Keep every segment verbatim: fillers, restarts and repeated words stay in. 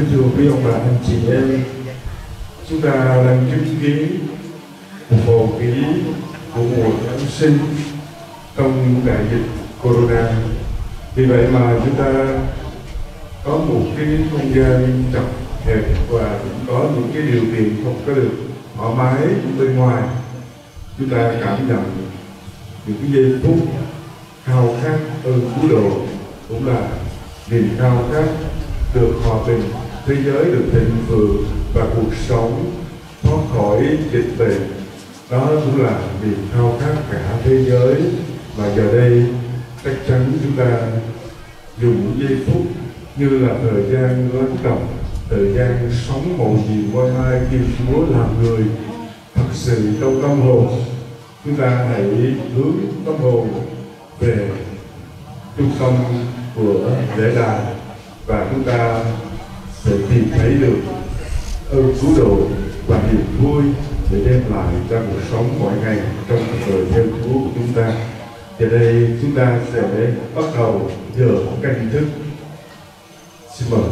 Kính thưa quý ông bà, anh chị em, chúng ta đang chứng kiến một bầu khí của mùa Giáng sinh trong đại dịch Corona. Vì vậy mà chúng ta có một cái không gian chật hẹp và cũng có những cái điều kiện không có được thoải mái bên ngoài. Chúng ta cảm nhận những cái giây phút khao khát ơn cứu độ, cũng là niềm khao khát được hòa bình, thế giới được thịnh vượng và cuộc sống thoát khỏi dịch bệnh. Đó cũng là niềm khao khát cả thế giới, và giờ đây chắc chắn chúng ta dùng những giây phút như là thời gian lắng động, thời gian sống mầu nhiệm qua mai khi Chúa làm người thật sự trong tâm hồn. Chúng ta hãy hướng tâm hồn về trung tâm của lễ đài, và chúng ta sẽ tìm thấy được ơn cứu độ và niềm vui để đem lại cho cuộc sống mỗi ngày trong cuộc đời theo Chúa của chúng ta. Giờ đây chúng ta sẽ bắt đầu giờ canh thức. Xin mời.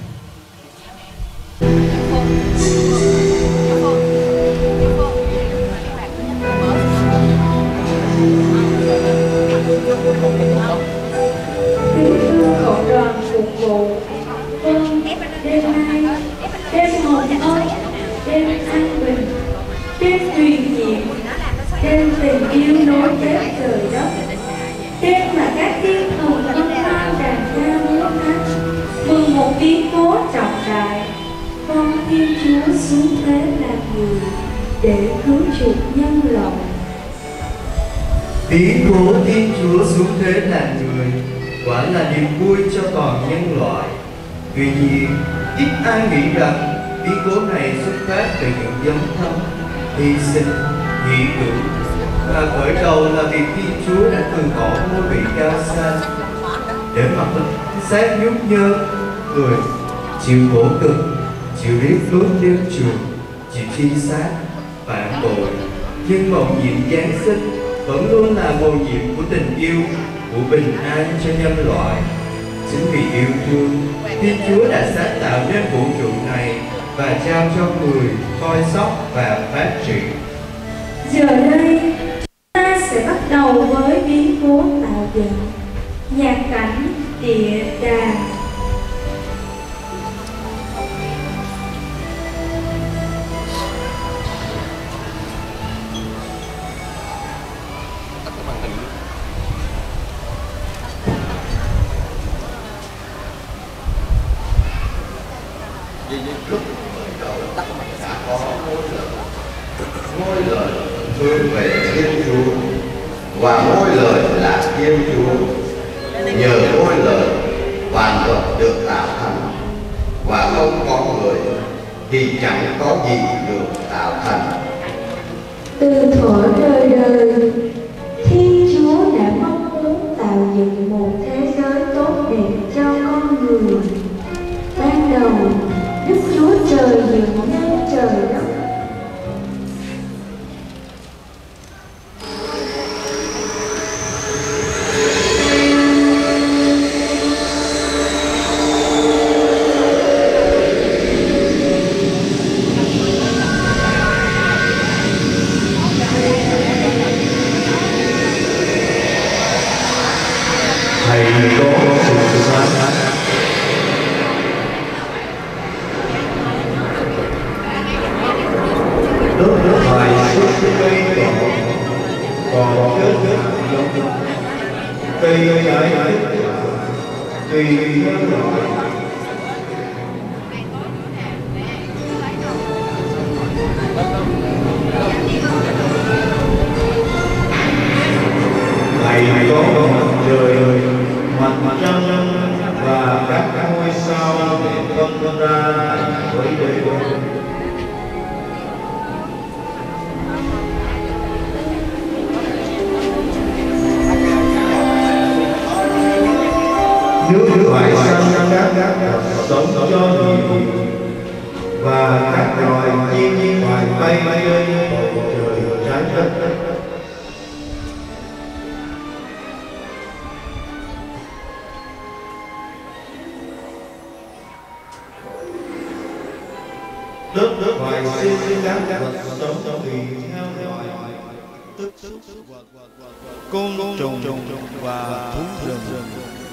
Cộng đoàn phục vụ đêm nay, đêm hồng ân, đêm an bình, đêm truyền nhiệm, đêm tình yêu nối kết trời đất, đêm mà các thiên thần hân hoan đàn ca múa hát, mừng một biến cố trọng đại, con Thiên Chúa xuống thế làm người để cứu chuộc nhân loại. Biến cố Thiên Chúa xuống thế làm người quả là niềm vui cho toàn nhân loại. Tuy nhiên, ít ai nghĩ rằng biến cố này xuất phát từ những dấn thân, hy sinh, hy cử, và khởi đầu là vì Thiên Chúa đã từ bỏ ngôi vị cao xa để mặc xác nhút nhơ, người chịu khổ cực, chịu riết bước đến trường, chịu truy sát, phản bội. Nhưng mầu nhiệm Giáng sinh vẫn luôn là mầu nhiệm của tình yêu, của bình an cho nhân loại. Chính vì yêu thương, Thiên Chúa đã sáng tạo nên vũ trụ này và trao cho người coi sóc và phát triển. Giờ đây, ta sẽ bắt đầu với biến cố tạo dựng, nhạc cảnh địa đàng. Ngôi lời hướng về Thiên Chúa, và ngôi lời là Thiên Chúa. Nhờ ngôi lời vạn vật được tạo thành, và không có người thì chẳng có gì được tạo thành. Từ thuở đời đời, Thiên Chúa đã mong muốn tạo dựng một thế giới tốt đẹp cho con người. Ban đầu, Đức Chúa Trời dựng nên trời đất. Thầy có sự sáng nước nước hoài suốt cây cỏ, còn chết chết giống cây trái tùy nhân loại. Thầy có mặt trời, mặt trăng và các ngôi sao để phân ra với đời. Nước phải săn các sống cho nhiều, và các loài chim phải bay lên bầu trời trái đất. đất đất hoài sinh các vật sống tùy theo loài tức côn trùng và thú rừng.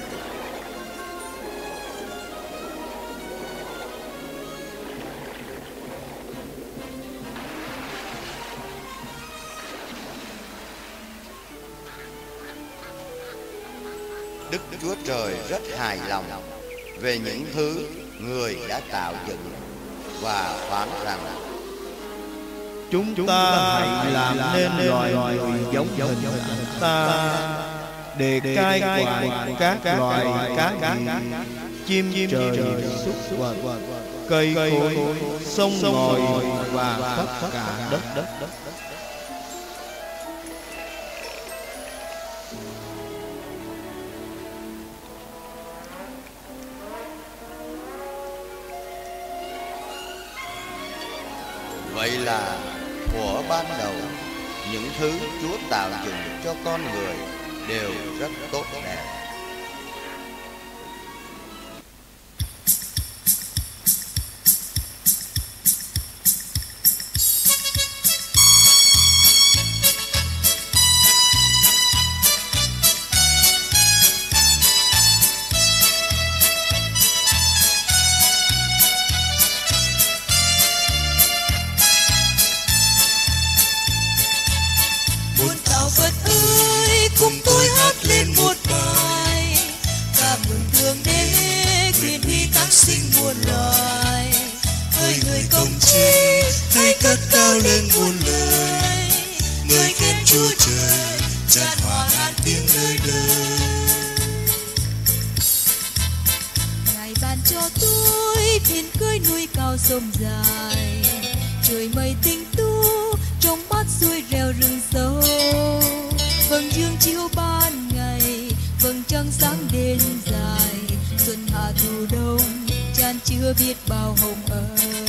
Đức Chúa Trời rất hài lòng về những thứ người đã tạo dựng và phán rằng Chúng ta hãy làm nên loài người giống hình ta, để cai quản các loài cá chim trời súc vật, cây cối, sông ngòi và tất cả đất đất. vậy là thuở ban đầu những thứ Chúa tạo dựng cho con người đều rất tốt đẹp. Phật ơi, cùng tôi hát lên một bài ca mừng thượng đế quyền uy tác sinh muôn loài. Hỡi người công chi, hãy cất cao lên muôn lời, người khen Chúa Trời tràn hòa ngàn tiếng nơi đời. Ngài ban cho tôi thuyền cưỡi núi cao sông dài, trời mây tinh tu trong bát suối reo rừng sâu. Vầng dương chiếu ban ngày, vầng trăng sáng đêm dài, xuân hạ thu đông chan chứa biết bao hồng ân.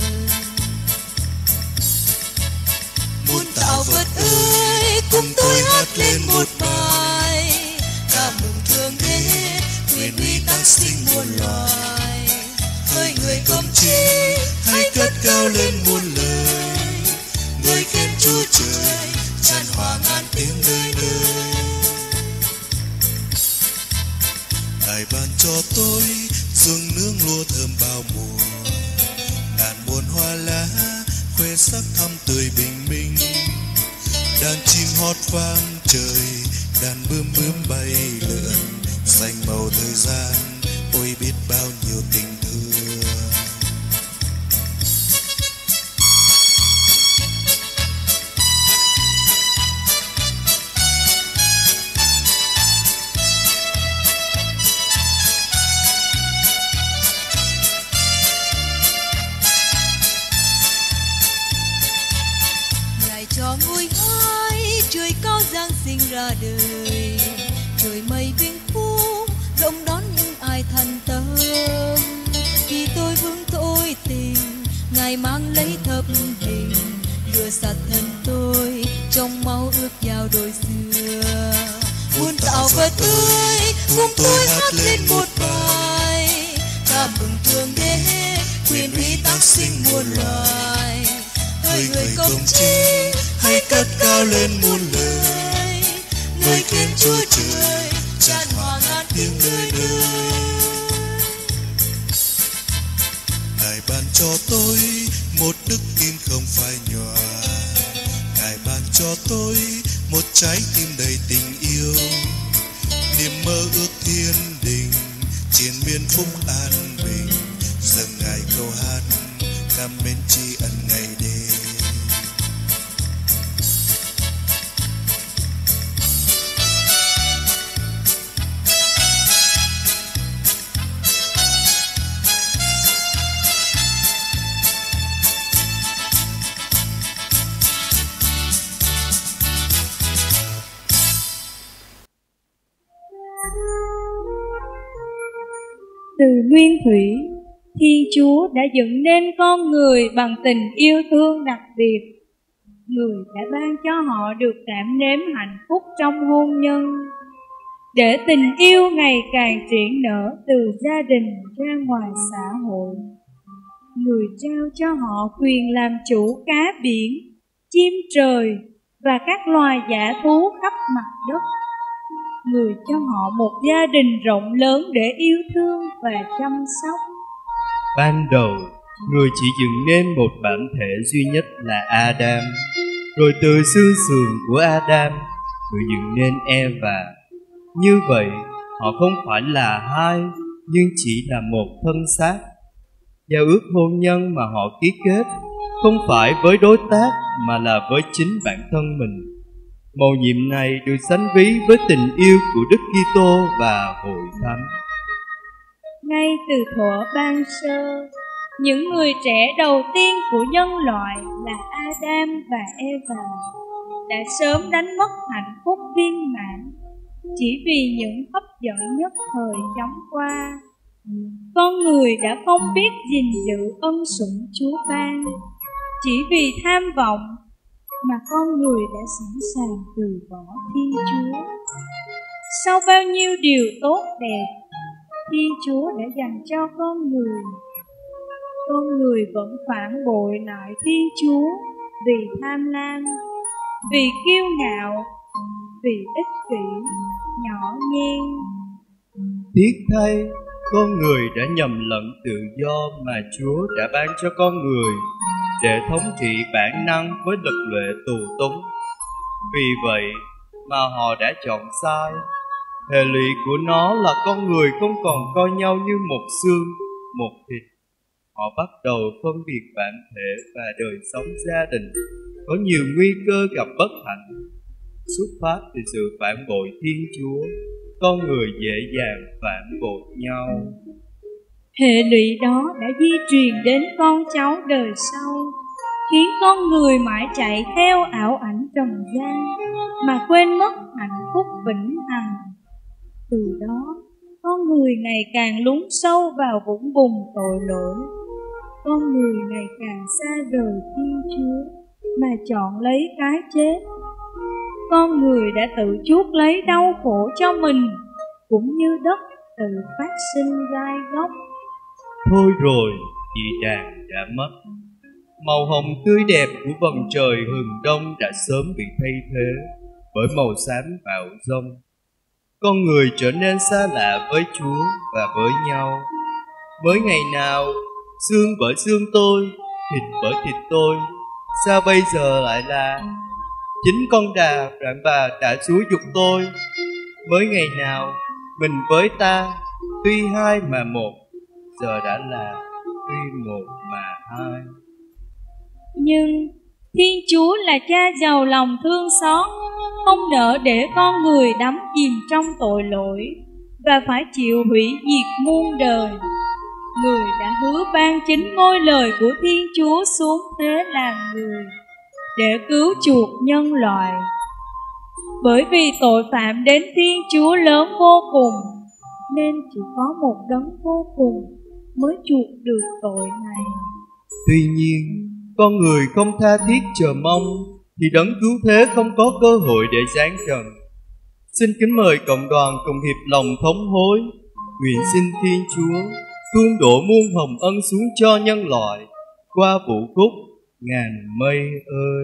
Muôn tạo vật ơi, cùng tôi hát lên một bài ca mừng thượng đế quyền uy tác sinh muôn loài. Hỡi người công chi, hãy cất cao lên muôn lời, người khen Chúa Trời tràn hòa ngàn tiếng đời đời. Ngài ban cho tôi ruộng nương lúa thơm bao mùa, ngàn muôn hoa lá khoe sắc thắm tươi bình minh. Đàn chim hót vang trời, đàn bướm bướm bay lượn, xanh màu thời gian, ôi biết bao nhiêu tình thương. Cho ngôi hai trời cao giáng sinh ra đời, trời mây vinh phúc rộng đón những ai thành tâm. Vì tôi vương tôi tình, Ngài mang lấy thập hình, rửa sạch thân tôi trong máu ước giao đôi xưa. Muôn tạo vật ơi, cùng tôi hát lên một bài ca mừng thượng đế quyền uy tác sinh muôn loài. Hỡi người công chi, hãy cất cao lên muôn lời, người khen Chúa Trời tràn hòa ngàn tiếng đời đời. Ngài ban cho tôi một đức tin không phai nhòa, Ngài ban cho tôi một trái tim đầy tình yêu, niềm mơ ước thiên đình triền miên phúc an bình. Dâng Ngài câu hát cảm mến tri ân ngày đêm. Từ nguyên thủy, Thiên Chúa đã dựng nên con người bằng tình yêu thương đặc biệt. Người đã ban cho họ được cảm nếm hạnh phúc trong hôn nhân, để tình yêu ngày càng triển nở từ gia đình ra ngoài xã hội. người trao cho họ quyền làm chủ cá biển, chim trời và các loài dã thú khắp mặt đất. Người cho họ một gia đình rộng lớn để yêu thương và chăm sóc. Ban đầu, người chỉ dựng nên một bản thể duy nhất là Adam. Rồi từ xương sườn của Adam, người dựng nên Eva. Như vậy, họ không phải là hai, nhưng chỉ là một thân xác. Giao ước hôn nhân mà họ ký kết không phải với đối tác mà là với chính bản thân mình. Mầu nhiệm này được sánh ví với tình yêu của Đức Kitô và Hội Thánh. Ngay từ thuở ban sơ, những người trẻ đầu tiên của nhân loại là Adam và Eva đã sớm đánh mất hạnh phúc viên mãn chỉ vì những hấp dẫn nhất thời chóng qua. Con người đã không biết gìn giữ ân sủng Chúa ban, chỉ vì tham vọng mà con người đã sẵn sàng từ bỏ Thiên Chúa. Sau bao nhiêu điều tốt đẹp Thiên Chúa đã dành cho con người, con người vẫn phản bội lại Thiên Chúa vì tham lam, vì kiêu ngạo, vì ích kỷ, nhỏ nhen. Tiếc thay, con người đã nhầm lẫn tự do mà Chúa đã ban cho con người để thống trị bản năng với luật lệ tù túng. Vì vậy mà họ đã chọn sai. Hệ lụy của nó là con người không còn coi nhau như một xương, một thịt. Họ bắt đầu phân biệt bản thể và đời sống gia đình có nhiều nguy cơ gặp bất hạnh. Xuất phát từ sự phản bội Thiên Chúa, con người dễ dàng phản bội nhau. Hệ lụy đó đã di truyền đến con cháu đời sau, khiến con người mãi chạy theo ảo ảnh trần gian mà quên mất hạnh phúc vĩnh hằng. Từ đó, con người ngày càng lún sâu vào vũng bùn tội lỗi. Con người ngày càng xa rời Thiên Chúa mà chọn lấy cái chết. Con người đã tự chuốc lấy đau khổ cho mình, cũng như đất tự phát sinh gai góc. Thôi rồi, chị đàn đã mất. Màu hồng tươi đẹp của vầng trời hừng đông đã sớm bị thay thế bởi màu xám bão giông. Con người trở nên xa lạ với Chúa và với nhau. Mới ngày nào, xương bởi xương tôi, thịt bởi thịt tôi, sao bây giờ lại là chính con đà rạng bà đã xúi giục tôi. Mới ngày nào, mình với ta, tuy hai mà một, giờ đã là tuy một mà hai. Nhưng Thiên Chúa là cha giàu lòng thương xót, không nỡ để con người đắm chìm trong tội lỗi và phải chịu hủy diệt muôn đời. Người đã hứa ban chính ngôi lời của Thiên Chúa xuống thế làm người để cứu chuộc nhân loại. Bởi vì tội phạm đến Thiên Chúa lớn vô cùng, nên chỉ có một đấng vô cùng mới chuộc được tội này. Tuy nhiên, con người không tha thiết chờ mong thì đấng cứu thế không có cơ hội để giáng trần. Xin kính mời cộng đoàn cùng hiệp lòng thống hối, nguyện xin Thiên Chúa tuôn đổ muôn hồng ân xuống cho nhân loại qua vũ khúc Ngàn Mây ơi.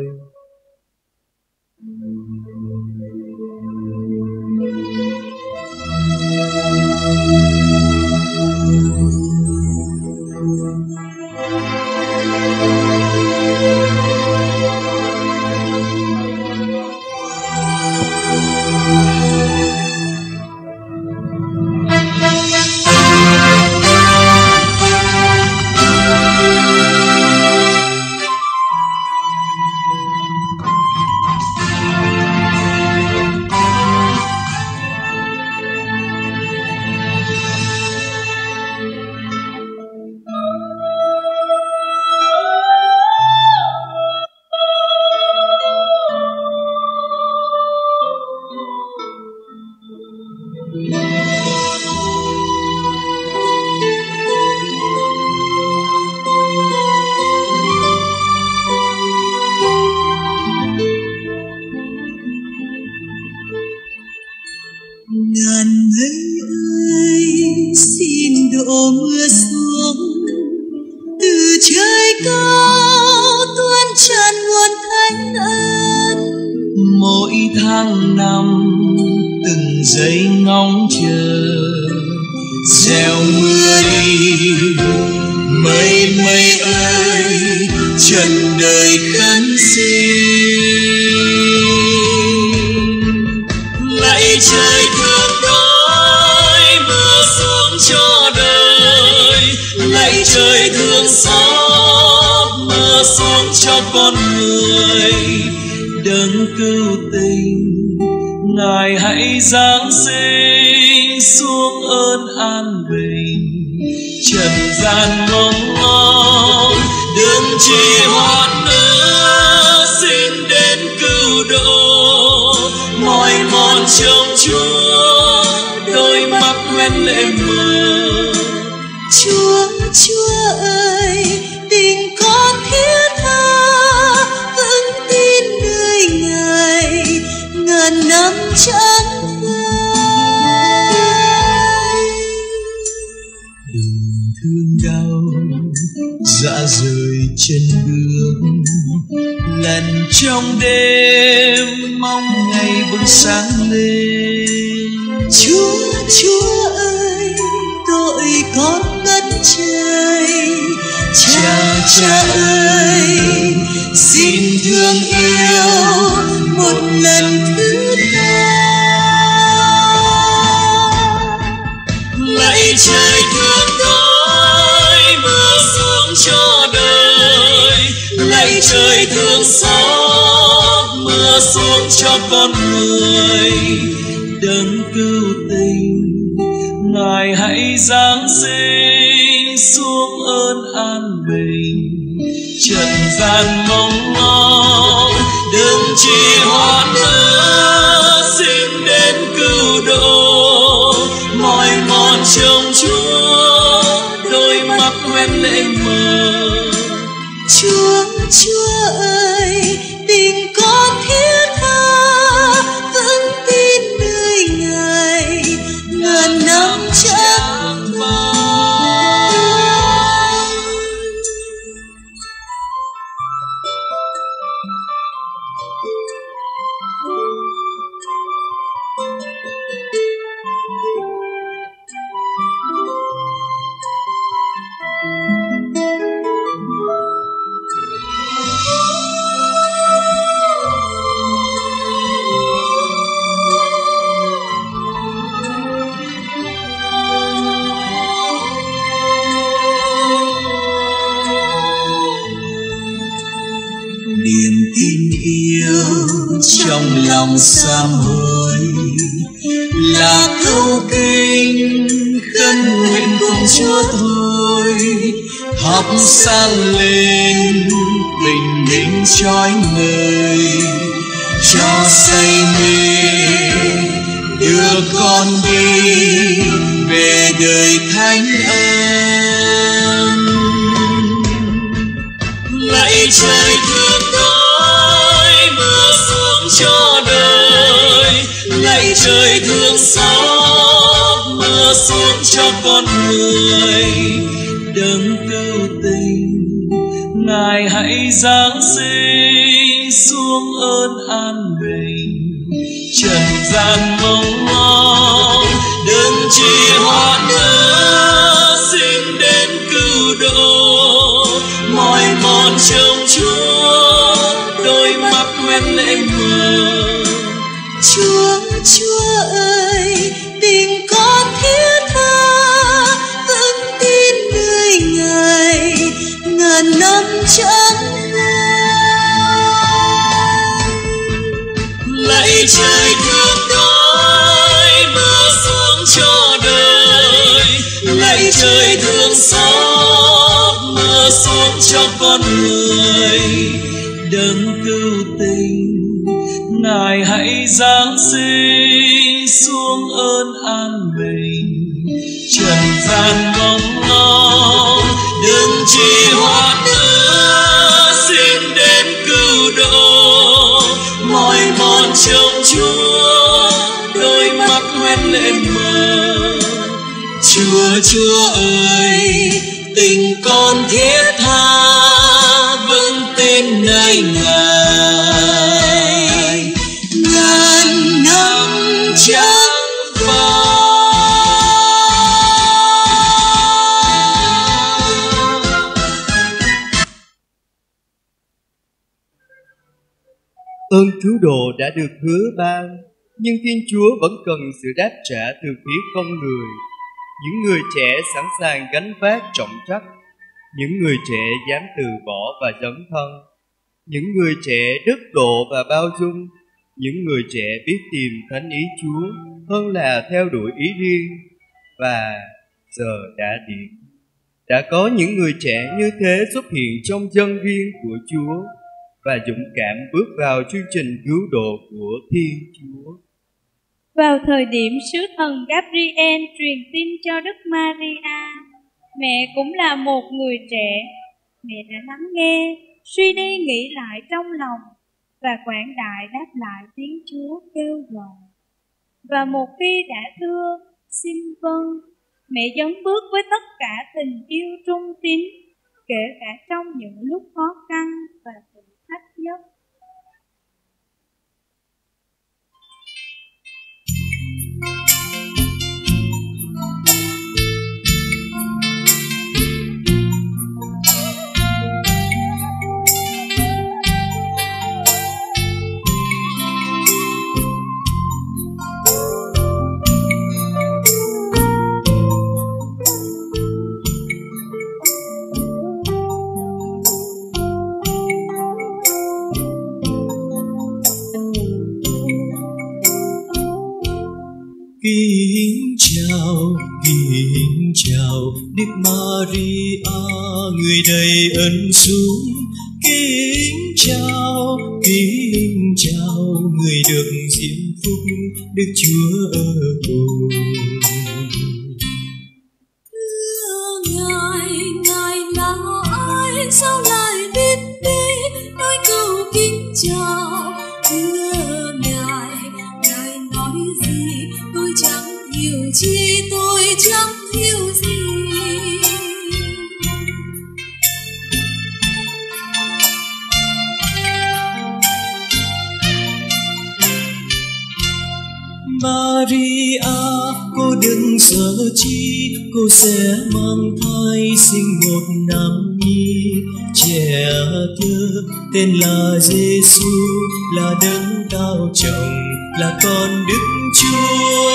tháng năm từng giây ngóng chờ gieo mưa đi. Mây mây ơi trần đời khấn xin, lạy trời thương đói mưa xuống cho đời, lạy trời thương xót mưa xuống cho con người. Đấng cứu tình Ngài hãy giáng sinh xuống ơn an bình, trần gian mong ngóng đừng trì hoãn nữa, xin đến cứu độ mỏi mòn trông Chúa, đôi mắt hoen lệ mờ. Chúa Chúa ơi tình con thiết tha, vững tin nơi Ngài ngàn năm chẳng phai. Đừng thương đau dạ rời chân bước, lần trong đêm mong ngày bừng sáng lên. Chúa Chúa ơi tội con ngất trời, cha cha ơi xin thương yêu một lần thứ tha. Lạy trời thương đói mưa xuống cho đời, lạy trời thương xót mưa xuống cho con người. Đấng cứu tình Ngài hãy giáng sinh xuống ơn an bình, trần gian mong ngóng đừng trì hoãn nữa, xin đến cứu độ mỏi mòn trông Chúa, đôi mắt hoen lệ mờ. Chúa Chúa ơi tình con thiết tha, vững tin nơi Ngài ngàn năm chẳng phai. Niềm tin yêu trong lòng sám hối là câu kinh khấn nguyện cùng Chúa thôi. Thắp sáng lên bình minh chói ngời, cho say mê đưa con đi về đời thánh ân. Lạy trời thương đói mưa xuống cho đời, lạy trời thương xót mưa xuống cho con người. Đấng cứu tình Ngài hãy giáng sinh xuống ơn an bình, trần gian mong ngóng đừng trì hoãn nữa, xin đến cứu độ mỏi mòn trông Chúa, đôi mắt hoen lệ mờ. Chúa Chúa ơi tình con thiết tha, vững tin nơi Ngài ngàn năm chẳng phai. Lạy trời thương đói mưa xuống cho đời, lạy trời thương xót mưa xuống cho con người. Đấng cứu tình Ngài hãy giáng sinh xuống ơn an bình, trần gian mong ngóng đừng trì hoãn nữa, xin đến cứu độ mỏi mòn trông Chúa, đôi mắt hoen lệ mờ. Chúa Chúa ơi tình con thiết tha, vững tin nơi Ngài ngàn Ơn cứu độ đã được hứa ban, nhưng Thiên Chúa vẫn cần sự đáp trả từ phía con người. Những người trẻ sẵn sàng gánh vác trọng trách, những người trẻ dám từ bỏ và dấn thân, những người trẻ đức độ và bao dung, những người trẻ biết tìm thánh ý Chúa hơn là theo đuổi ý riêng. Và giờ đã đến, đã có những người trẻ như thế xuất hiện trong dân riêng của Chúa và dũng cảm bước vào chương trình cứu độ của Thiên Chúa. Vào thời điểm sứ thần Gabriel truyền tin cho Đức Maria, mẹ cũng là một người trẻ. Mẹ đã lắng nghe, suy đi nghĩ lại trong lòng và quảng đại đáp lại tiếng Chúa kêu gọi. Và một khi đã thưa xin vâng, mẹ dấn bước với tất cả tình yêu trung tín, kể cả trong những lúc khó khăn và thử thách nhất. Kính chào, kính chào Đức Maria, người đầy ân sủng. Kính chào, kính chào người được diễm phúc Đức Chúa ở cùng. Thưa Ngài, Ngài là ai sao lại biết đi nói câu kính chào? Thưa Ngài, Ngài nói gì tôi chẳng hiểu chi, tôi chẳng hiểu gì. Maria, cô đừng sợ chi, cô sẽ mang thai sinh một nam nhi. Trẻ thơ tên là Giêsu, là đấng cao trọng, là con Đức Chúa.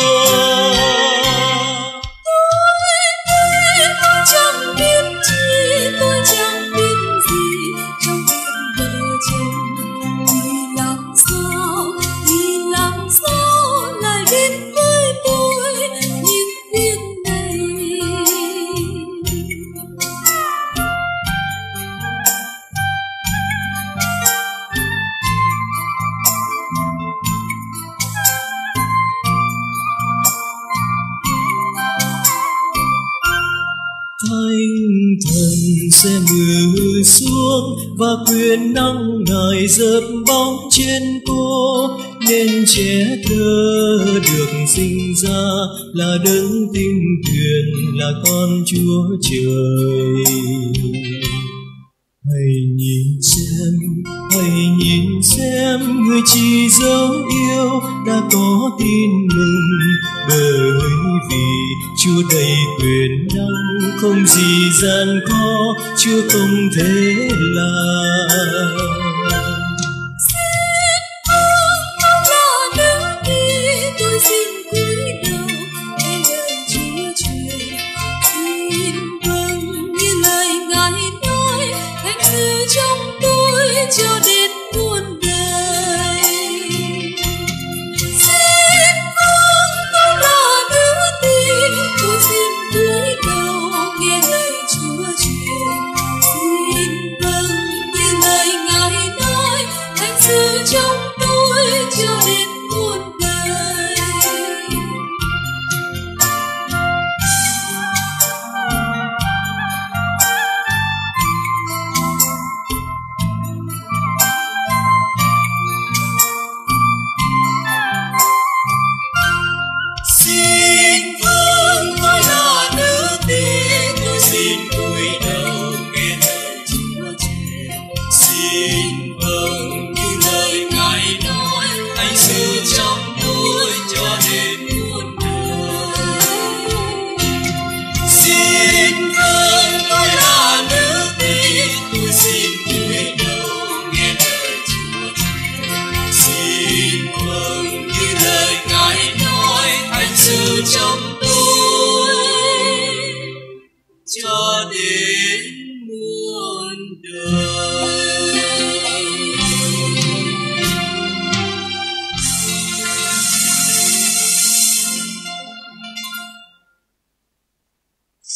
Tôi, tôi chẳng biết chi, tôi chẳng biết gì trong chuyện vợ chồng. Vì làm sao, vì làm sao lại đến với tôi những việc này? Thánh thần sẽ mưa xuống và quyền năng Ngài dợp bóng trên cô, nên trẻ thơ được sinh ra là đấng tinh tuyền, là con Chúa Trời. Hãy nhìn xem, hãy nhìn xem, người chị dấu yêu đã có tin mừng, bởi vì Chúa đầy quyền năng, không gì gian khó Chúa không thể làm. Cho đến muôn đời. Xin vâng, tôi là nữ tiên, tôi xin cúi đầu nghe lời Chúa truyền. Xin vâng như lời Ngài nói, thánh sự trong tôi cho đến muôn đời. Hãy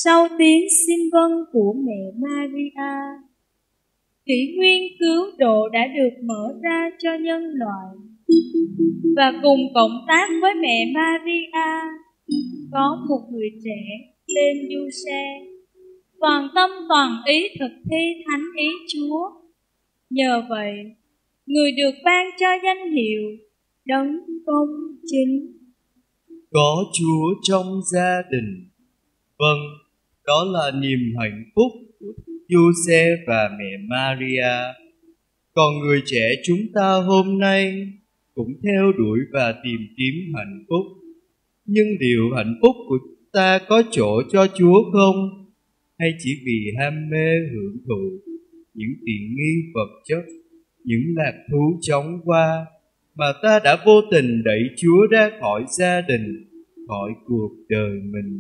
Sau tiếng xin vâng của mẹ Maria, kỷ nguyên cứu độ đã được mở ra cho nhân loại. Và cùng cộng tác với mẹ Maria, có một người trẻ tên Giuse, toàn tâm toàn ý thực thi thánh ý Chúa. Nhờ vậy, người được ban cho danh hiệu Đấng Công Chính. Có Chúa trong gia đình. Vâng, đó là niềm hạnh phúc của Giuse và mẹ Maria. Còn người trẻ chúng ta hôm nay cũng theo đuổi và tìm kiếm hạnh phúc. Nhưng liệu hạnh phúc của chúng ta có chỗ cho Chúa không? Hay chỉ vì ham mê hưởng thụ những tiện nghi vật chất, những lạc thú chóng qua, mà ta đã vô tình đẩy Chúa ra khỏi gia đình, khỏi cuộc đời mình?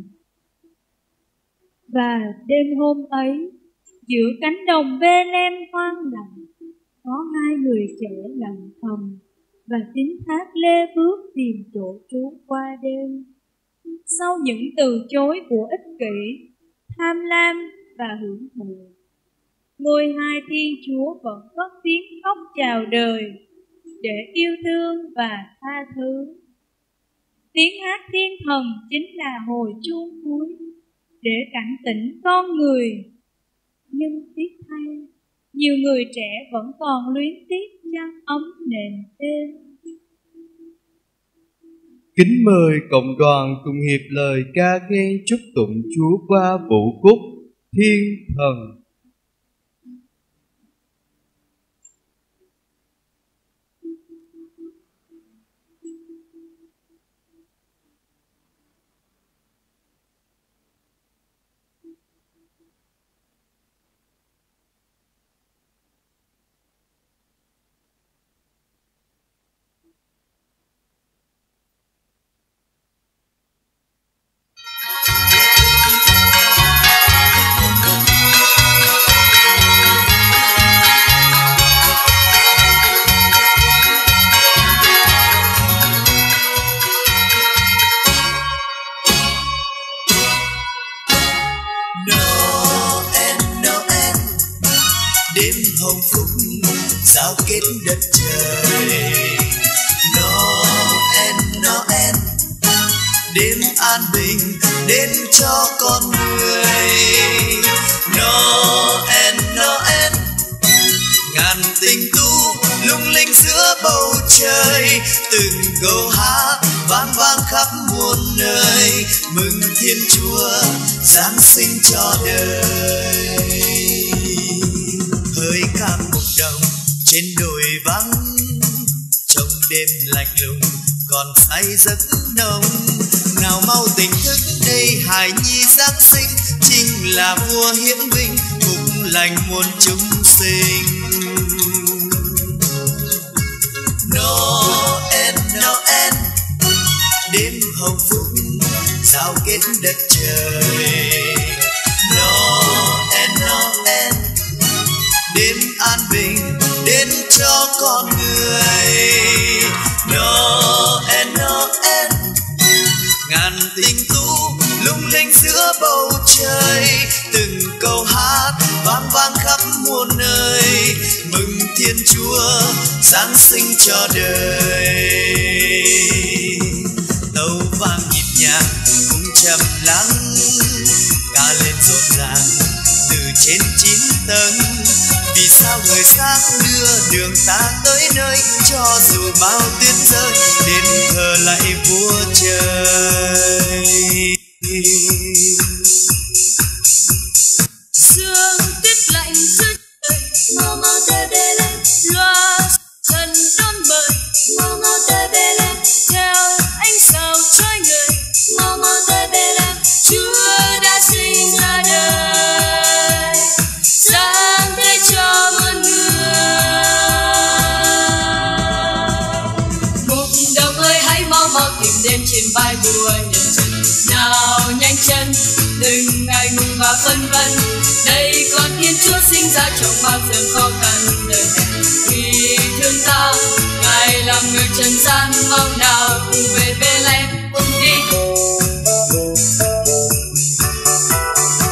Và đêm hôm ấy, giữa cánh đồng Bê-lem hoang lặng, có hai người trẻ lặng thầm và tín thác lê bước tìm chỗ trú qua đêm. Sau những từ chối của ích kỷ, tham lam và hưởng thụ, ngôi hai Thiên Chúa vẫn cất tiếng khóc chào đời để yêu thương và tha thứ. Tiếng hát thiên thần chính là hồi chuông cuối để cảnh tỉnh con người. Nhưng tiếc thay, nhiều người trẻ vẫn còn luyến tiếc chăn ấm nệm êm. Kính mời cộng đoàn cùng hiệp lời ca khen chúc tụng Chúa qua vũ khúc Thiên Thần. hồng phúc giao kết đất trời. Noel, Noel, đêm an bình đến cho con người. Noel, Noel, ngàn tình tu lung linh giữa bầu trời. Từng câu hát vang vang khắp muôn nơi, mừng Thiên Chúa Giáng sinh cho đời. Hơi cam một đồng trên đồi vắng, trong đêm lạnh lùng còn say giấc nồng. Nào mau tỉnh thức đây, hài nhi Giáng sinh chính là vua hiển vinh, phúc lành muôn chúng sinh. Noel, Noel, đêm hồng phúc giao kết đất trời. Noel, Noel, đêm an bình đến cho con người. Noel, Noel, ngàn tình tu lung linh giữa bầu trời. Từng câu hát vang vang khắp muôn nơi, mừng Thiên Chúa Giáng sinh cho đời. Tấu vang nhịp nhàng cũng trầm lắng, ca lên rộn ràng từ trên chín tầng. Vì sao người sáng đưa đường ta tới nơi, cho dù bao tuyết rơi đến thờ lạy vua trời. Sương tuyết lạnh giữa trời, mau mau tới Bethlehem, loa dần đón mời. Mau mau tới Bethlehem, theo ánh sao trói người. Mau mau tới Bethlehem, Chúa đã sinh ra đời, sáng thế cho muôn người. Mục đồng ơi, hãy mau mau tìm đêm trên vai vua nhân dân. Nào nhanh chân, đừng ngại ngùng và phân vân, đây con Thiên Chúa sinh ra trong bao giờ khó khăn đời này. Vì thương ta, Ngài làm người trần gian, mau nào cùng về Bethlehem cùng đi.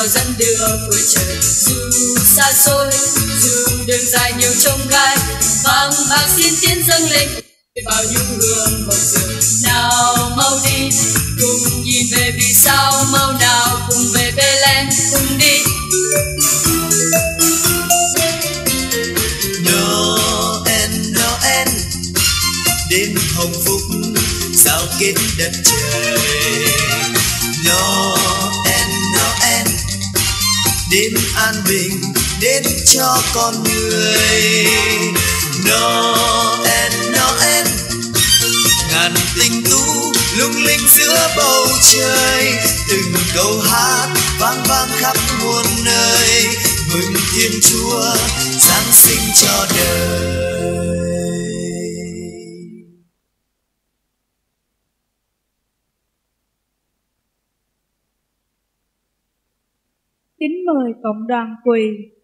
nào dẫn đường cuối trời. Dù xa xôi, dù đường dài nhiều trông gai, vàng bạc xin tiến dâng lên bao nhiêu hương mộng rực. Nào mau đi, cùng nhìn về vì sao, mau nào cùng về Bethlehem cùng đi. Noel, Noel, đêm hồng phúc giao kết đất trời. Noel, Noel, đêm an bình đến cho con người. Noel, Noel, ngàn tinh tú lung linh giữa bầu trời. Từng câu hát vang vang khắp muôn nơi, mừng Thiên Chúa Giáng sinh cho đời. Kính mời cộng đoàn quỳ.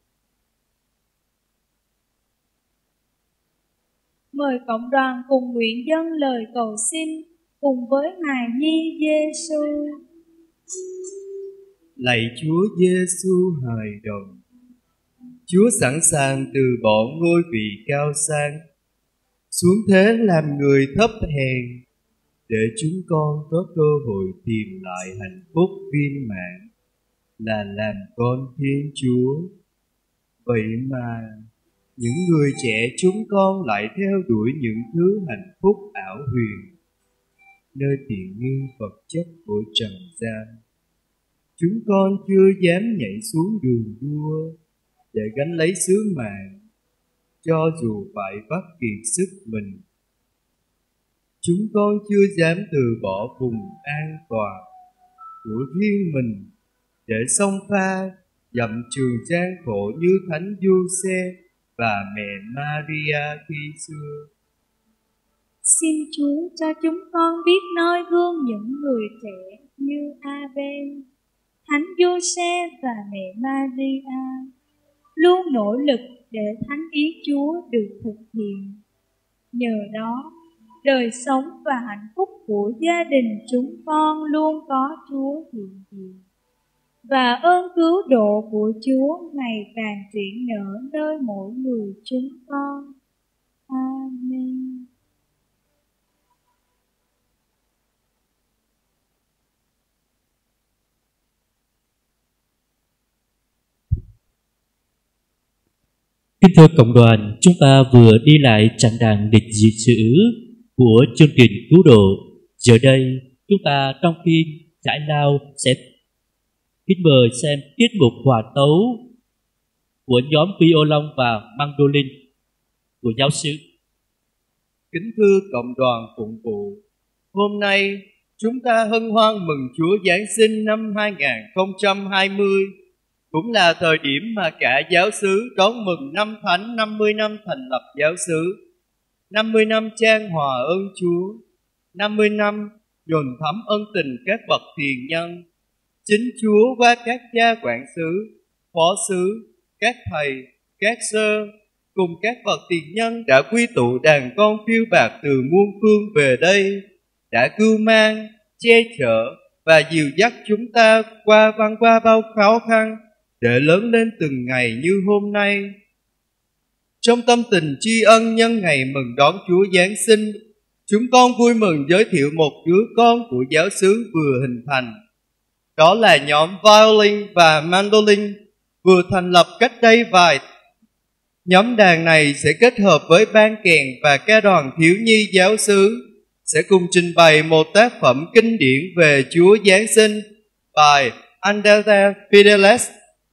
Mời cộng đoàn cùng nguyện dâng lời cầu xin cùng với hài nhi Giêsu. Lạy Chúa Giêsu hài đồng, Chúa sẵn sàng từ bỏ ngôi vị cao sang, xuống thế làm người thấp hèn, để chúng con có cơ hội tìm lại hạnh phúc viên mãn là làm con Thiên Chúa. Vậy mà những người trẻ chúng con lại theo đuổi những thứ hạnh phúc ảo huyền nơi tiện nghi vật chất của trần gian. Chúng con chưa dám nhảy xuống đường đua để gánh lấy sứ mạng, cho dù phải vắt kiệt sức mình. Chúng con chưa dám từ bỏ vùng an toàn của riêng mình để xông pha dặm trường gian khổ như Thánh Giuse và mẹ Maria khi xưa. Xin Chúa cho chúng con biết noi gương những người trẻ như Abel, Thánh Giuse và mẹ Maria, luôn nỗ lực để thánh ý Chúa được thực hiện. Nhờ đó, đời sống và hạnh phúc của gia đình chúng con luôn có Chúa hiện diện, và ơn cứu độ của Chúa ngày càng triển nở nơi mỗi người chúng con. Amen. Kính thưa cộng đoàn, chúng ta vừa đi lại chặng đàn lịch sử của chương trình cứu độ. Giờ đây, chúng ta trong khi giải lao sẽ kính mời xem tiết mục hòa tấu của nhóm violon và mandolin của giáo sư. Kính thưa cộng đoàn phụng vụ, hôm nay chúng ta hân hoan mừng Chúa Giáng sinh năm hai không hai không, cũng là thời điểm mà cả giáo xứ đón mừng năm thánh năm mươi năm thành lập giáo xứ, năm mươi năm chan hòa ơn Chúa, năm mươi năm dồn thấm ân tình các bậc tiền nhân. Chính Chúa qua các cha quản xứ, phó xứ, các thầy, các sơ cùng các bậc tiền nhân đã quy tụ đàn con phiêu bạt từ muôn phương về đây, đã cưu mang, che chở và dìu dắt chúng ta qua băng qua bao khó khăn để lớn lên từng ngày như hôm nay. Trong tâm tình tri ân nhân ngày mừng đón Chúa Giáng sinh, chúng con vui mừng giới thiệu một đứa con của giáo xứ vừa hình thành. Đó là nhóm violin và mandolin vừa thành lập cách đây vài. Nhóm đàn này sẽ kết hợp với ban kèn và ca đoàn thiếu nhi giáo xứ, sẽ cùng trình bày một tác phẩm kinh điển về Chúa Giáng sinh, bài Andante Fideles.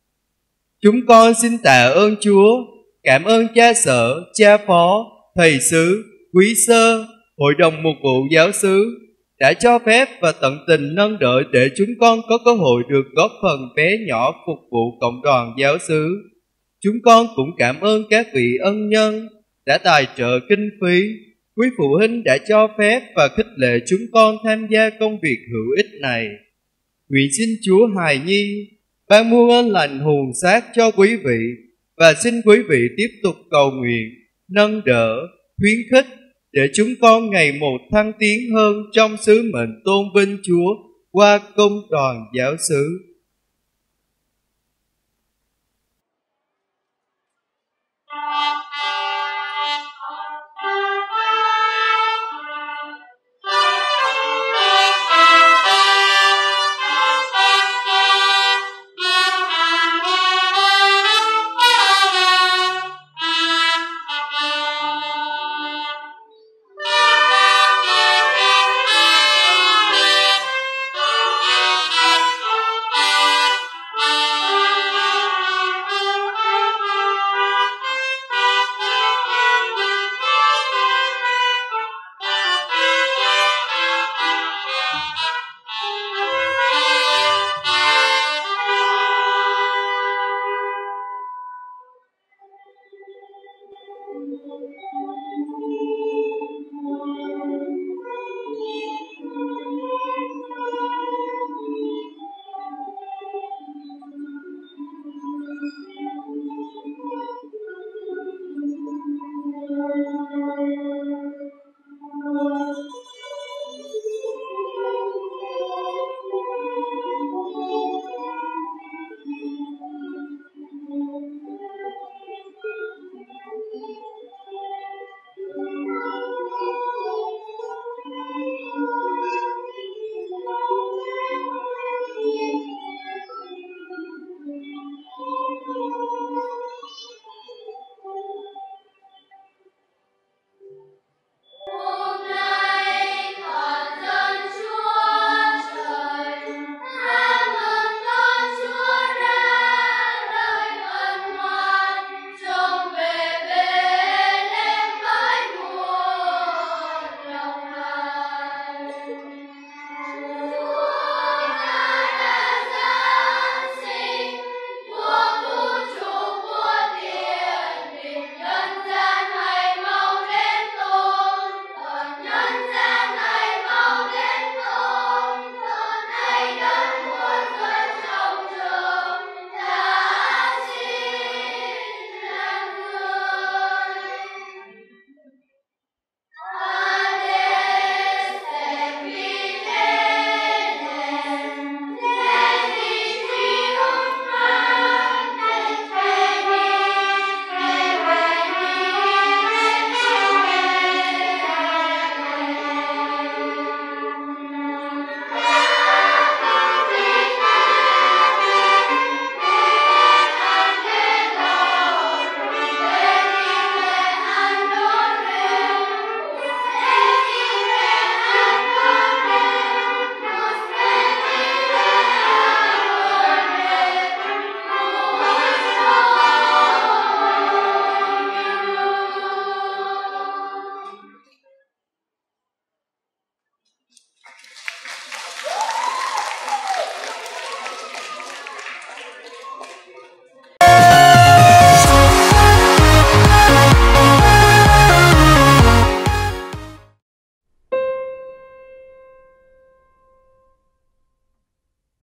Chúng con xin tạ ơn Chúa, cảm ơn cha sở, cha phó, thầy xứ, quý sơ, hội đồng mục vụ giáo xứ đã cho phép và tận tình nâng đỡ để chúng con có cơ hội được góp phần bé nhỏ phục vụ cộng đoàn giáo xứ. Chúng con cũng cảm ơn các vị ân nhân đã tài trợ kinh phí, quý phụ huynh đã cho phép và khích lệ chúng con tham gia công việc hữu ích này. Nguyện xin Chúa hài nhi ban muôn ơn lành hùn sát cho quý vị, và xin quý vị tiếp tục cầu nguyện, nâng đỡ, khuyến khích để chúng con ngày một thăng tiến hơn trong sứ mệnh tôn vinh Chúa qua công đoàn giáo xứ.